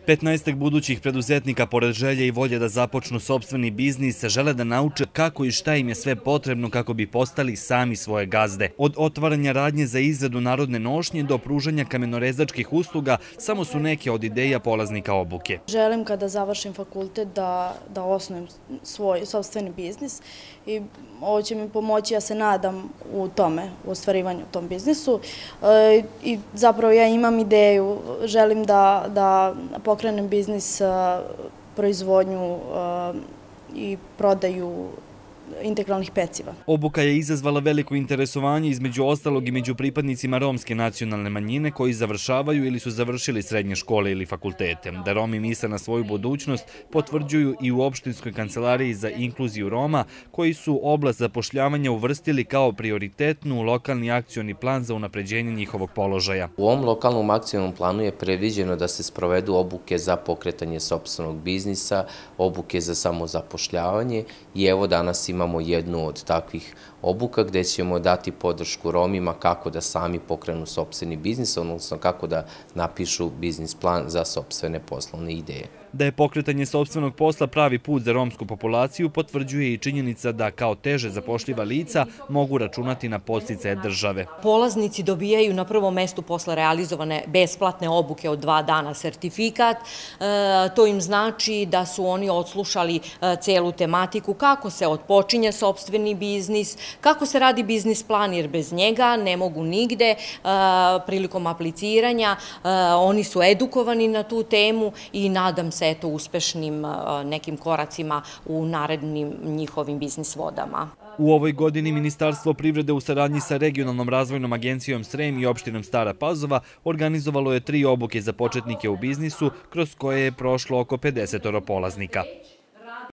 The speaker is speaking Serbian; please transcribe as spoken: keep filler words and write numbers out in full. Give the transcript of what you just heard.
Petnaestak budućih preduzetnika, pored želje i volje da započnu sopstveni biznis, žele da nauče kako i šta im je sve potrebno kako bi postali sami svoje gazde. Od otvaranja radnje za izradu narodne nošnje do pružanja kamenorezačkih usluga samo su neke od ideja polaznika obuke. Želim kada završim fakultet da, da osnujem svoj sopstveni biznis i ovo će mi pomoći, ja se nadam, u tome, u ostvarivanju u tom biznisu. E, I zapravo ja imam ideju, želim da, da pokrenem biznis, proizvodnju i prodaju integralnih peciva. Obuka je izazvala veliko interesovanje između ostalog i među pripadnicima romske nacionalne manjine koji završavaju ili su završili srednje škole ili fakultete. Da Romi misle na svoju budućnost potvrđuju i u opštinskoj kancelariji za inkluziju Roma, koji su oblast zapošljavanja uvrstili kao prioritetnu u lokalni akcioni plan za unapređenje njihovog položaja. U ovom lokalnom akcionom planu je predviđeno da se sprovedu obuke za pokretanje sopstvenog biznisa, obuke za samozapošljavanje i evo danas imamo imamo jednu od takvih obuka gde ćemo dati podršku Romima kako da sami pokrenu sopstveni biznis, odnosno kako da napišu biznis plan za sopstvene poslovne ideje. Da je pokretanje sopstvenog posla pravi put za romsku populaciju potvrđuje i činjenica da kao teže zapošljiva lica mogu računati na podsticaje države. Polaznici dobijaju na prvom mestu posle realizovane besplatne obuke od dva dana sertifikat. To im znači da su oni odslušali celu tematiku kako se otpočinje sopstveni biznis, kako se radi biznis plan, jer bez njega ne mogu nigde. Prilikom apliciranja oni su edukovani na tu temu i nadam se eto uspešnim nekim koracima u narednim njihovim biznis vodama. U ovoj godini Ministarstvo privrede u saradnji sa Regionalnom razvojnom agencijom Srem i opštinom Stara Pazova organizovalo je tri obuke za početnike u biznisu, kroz koje je prošlo oko pedeset polaznika.